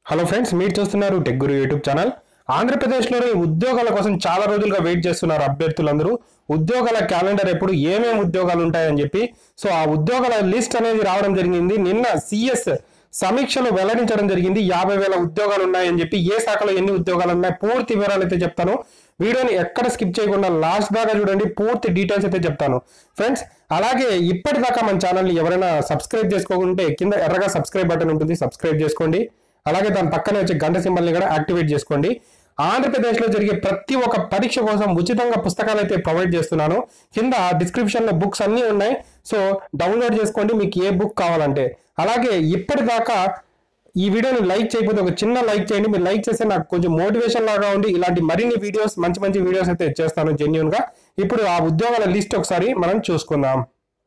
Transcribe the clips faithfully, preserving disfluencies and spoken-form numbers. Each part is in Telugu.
హలో ఫ్రెండ్స్, మీరు చూస్తున్నారు టెక్ గురు యూట్యూబ్ ఛానల్. ఆంధ్రప్రదేశ్లోని ఉద్యోగాల కోసం చాలా రోజులుగా వెయిట్ చేస్తున్నారు అభ్యర్థులందరూ. ఉద్యోగాల క్యాలెండర్ ఎప్పుడు, ఏమేమి ఉద్యోగాలు ఉంటాయని చెప్పి. సో ఆ ఉద్యోగాల లిస్ట్ అనేది రావడం జరిగింది. నిన్న సిఎస్ సమీక్షలు వెల్లడించడం జరిగింది. యాభై వేల ఉద్యోగాలు ఉన్నాయని చెప్పి, ఏ శాఖలో ఎన్ని ఉద్యోగాలు ఉన్నాయి పూర్తి వివరాలు అయితే చెప్తాను. వీడియోని ఎక్కడ స్కిప్ చేయకుండా లాస్ట్ దాకా చూడండి, పూర్తి డీటెయిల్స్ అయితే చెప్తాను ఫ్రెండ్స్. అలాగే ఇప్పటిదాకా మన ఛానల్ని ఎవరైనా సబ్స్క్రైబ్ చేసుకోకుంటే కింద ఎర్రగా సబ్స్క్రైబ్ బటన్ ఉంటుంది, సబ్స్క్రైబ్ చేసుకోండి. అలాగే దాని పక్కనే వచ్చే గంట సింబల్ని కూడా యాక్టివేట్ చేసుకోండి. ఆంధ్రప్రదేశ్లో జరిగే ప్రతి ఒక్క పరీక్ష కోసం ఉచితంగా పుస్తకాలు అయితే ప్రొవైడ్ చేస్తున్నాను. కింద డిస్క్రిప్షన్లో బుక్స్ అన్నీ ఉన్నాయి. సో డౌన్లోడ్ చేసుకోండి మీకు ఏ బుక్ కావాలంటే. అలాగే ఇప్పటిదాకా ఈ వీడియోని లైక్ చేయకపోతే ఒక చిన్న లైక్ చేయండి. మీరు లైక్ చేస్తే నాకు కొంచెం మోటివేషన్ లాగా ఉండి ఇలాంటి మరిన్ని వీడియోస్, మంచి మంచి వీడియోస్ అయితే చేస్తాను జెన్యూన్ గా. ఇప్పుడు ఆ ఉద్యోగాల లిస్ట్ ఒకసారి మనం చూసుకుందాం.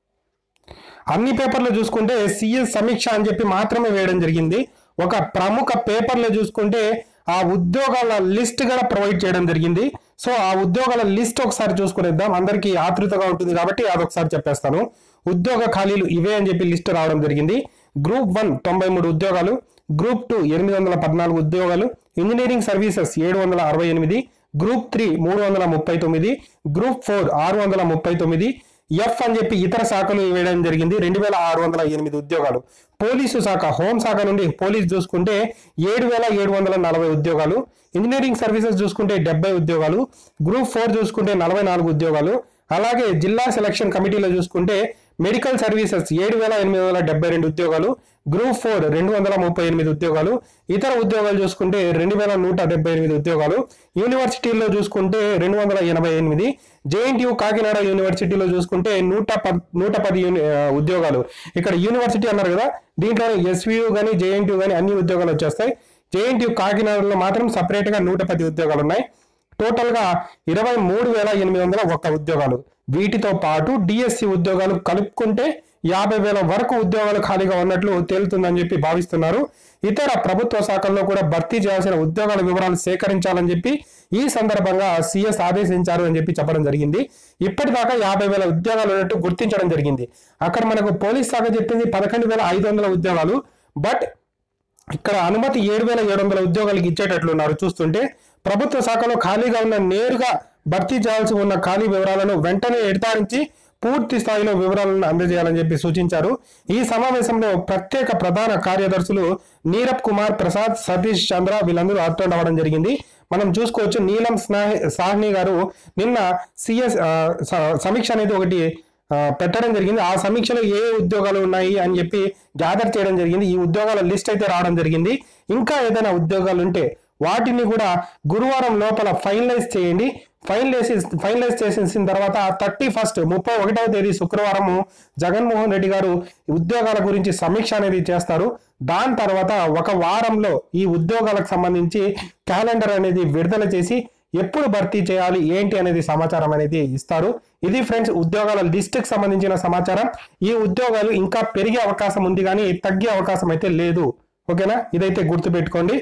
అన్ని పేపర్లు చూసుకుంటే సిఎస్ సమీక్ష అని చెప్పి మాత్రమే వేయడం జరిగింది. ఒక ప్రముఖ పేపర్లో చూసుకుంటే ఆ ఉద్యోగాల లిస్ట్ కూడా ప్రొవైడ్ చేయడం జరిగింది. సో ఆ ఉద్యోగాల లిస్ట్ ఒకసారి చూసుకునేద్దాం, అందరికీ ఆతృతగా ఉంటుంది కాబట్టి అదొకసారి చెప్పేస్తాను. ఉద్యోగ ఖాళీలు ఇవే అని చెప్పి లిస్ట్ రావడం జరిగింది. గ్రూప్ వన్ తొంభై మూడు ఉద్యోగాలు, గ్రూప్ టూ ఎనిమిది వందల పద్నాలుగు ఉద్యోగాలు, ఇంజనీరింగ్ సర్వీసెస్ ఏడు వందల అరవై ఎనిమిది, గ్రూప్ త్రీ మూడు వందల ముప్పై తొమ్మిది, గ్రూప్ ఫోర్ ఆరు వందల ముప్పై తొమ్మిది, ఎఫ్ అని చెప్పి ఇతర శాఖలు వేయడం జరిగింది రెండు వేల ఆరు వందల ఎనిమిది ఉద్యోగాలు. పోలీసు శాఖ, హోంశాఖ నుండి పోలీస్ చూసుకుంటే ఏడు వేల ఏడు వందల నలభై ఉద్యోగాలు, ఇంజనీరింగ్ సర్వీసెస్ చూసుకుంటే డెబ్బై ఉద్యోగాలు, గ్రూప్ ఫోర్ చూసుకుంటే నలభై నాలుగు ఉద్యోగాలు. అలాగే జిల్లా సెలక్షన్ కమిటీలో చూసుకుంటే మెడికల్ సర్వీసెస్ ఏడు వేల ఎనిమిది వందల డెబ్బై రెండు ఉద్యోగాలు, గ్రూప్ ఫోర్ రెండు వందల ముప్పై ఎనిమిది ఉద్యోగాలు, ఇతర ఉద్యోగాలు చూసుకుంటే రెండు వేల నూట డెబ్బై ఎనిమిది ఉద్యోగాలు, యూనివర్సిటీల్లో చూసుకుంటే రెండు వందల ఎనభై ఎనిమిది, జేఎన్టీయూ కాకినాడ యూనివర్సిటీలో చూసుకుంటే నూట పద్ నూట పది ఉద్యోగాలు. ఇక్కడ యూనివర్సిటీ అన్నారు కదా, దీంట్లో ఎస్వియు కానీ జేఎన్టీయూ కానీ అన్ని ఉద్యోగాలు వచ్చేస్తాయి. జేఎన్టీయూ కాకినాడలో మాత్రం సపరేట్ గా నూట పది ఉద్యోగాలు ఉన్నాయి. టోటల్ గా ఇరవై మూడు వేల ఎనిమిది వందల ఒక్క ఉద్యోగాలు. వీటితో పాటు డిఎస్సి ఉద్యోగాలు కలుపుకుంటే యాభై వేల వరకు ఉద్యోగాలు ఖాళీగా ఉన్నట్లు తేలుతుందని చెప్పి భావిస్తున్నారు. ఇతర ప్రభుత్వ శాఖల్లో కూడా భర్తీ చేయాల్సిన ఉద్యోగాల వివరాలు సేకరించాలని చెప్పి ఈ సందర్భంగా సిఎస్ ఆదేశించారు అని చెప్పి చెప్పడం జరిగింది. ఇప్పటిదాకా యాభై వేల ఉద్యోగాలు ఉన్నట్టు గుర్తించడం జరిగింది. అక్కడ మనకు పోలీస్ శాఖ చెప్పింది పదకొండు వేల ఐదు వందల ఉద్యోగాలు. బట్ ఇక్కడ అనుమతి ఏడు వేల ఏడు వందల ఉద్యోగాలకు ఇచ్చేటట్లున్నారు చూస్తుంటే. ప్రభుత్వ శాఖలో ఖాళీగా ఉన్న, నేరుగా భర్తీ చేయాల్సి ఉన్న ఖాళీ వివరాలను వెంటనే నిర్ధారించి పూర్తి స్థాయిలో వివరాలను అందజేయాలని చెప్పి సూచించారు. ఈ సమావేశంలో ప్రత్యేక ప్రధాన కార్యదర్శులు నీరబ్ కుమార్ ప్రసాద్, సతీష్ చంద్ర వీళ్ళందరూ అటెండ్ అవ్వడం జరిగింది. మనం చూసుకోవచ్చు నీలం సాహ్ని గారు నిన్న సిఎస్ సమీక్ష అనేది ఒకటి పెట్టడం జరిగింది. ఆ సమీక్షలో ఏ ఉద్యోగాలు ఉన్నాయి అని చెప్పి గ్యాదర్ చేయడం జరిగింది. ఈ ఉద్యోగాల లిస్ట్ అయితే రావడం జరిగింది. ఇంకా ఏదైనా ఉద్యోగాలు ఉంటే వాటిని కూడా గురువారం లోపల ఫైనలైజ్ చేయండి. ఫైనలైజ్ ఫైనలైజ్ చేసిన తర్వాత థర్టీ ఫస్ట్ ముప్పై ఒకటవ తేదీ శుక్రవారం జగన్మోహన్ రెడ్డి గారు ఉద్యోగాల గురించి సమీక్ష అనేది చేస్తారు. దాని తర్వాత ఒక వారంలో ఈ ఉద్యోగాలకు సంబంధించి క్యాలెండర్ అనేది విడుదల చేసి ఎప్పుడు భర్తీ చేయాలి ఏంటి అనేది సమాచారం అనేది ఇస్తారు. ఇది ఫ్రెండ్స్ ఉద్యోగాల లిస్టుకి సంబంధించిన సమాచారం. ఈ ఉద్యోగాలు ఇంకా పెరిగే అవకాశం ఉంది కానీ తగ్గే అవకాశం అయితే లేదు. ఓకేనా, ఇదైతే గుర్తుపెట్టుకోండి.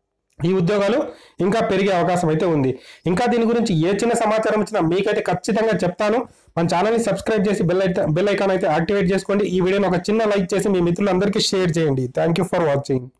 ఈ ఉద్యోగాలు ఇంకా పెరిగే అవకాశం అయితే ఉంది. ఇంకా దీని గురించి ఏ చిన్న సమాచారం వచ్చినా మీకైతే ఖచ్చితంగా చెప్తాను. మన ఛానల్ని సబ్స్క్రైబ్ చేసి బెల్ అయితే బెల్ ఐకాన్ అయితే యాక్టివేట్ చేసుకోండి. ఈ వీడియోని ఒక చిన్న లైక్ చేసి మీ మిత్రులందరికీ షేర్ చేయండి. Thank you for watching.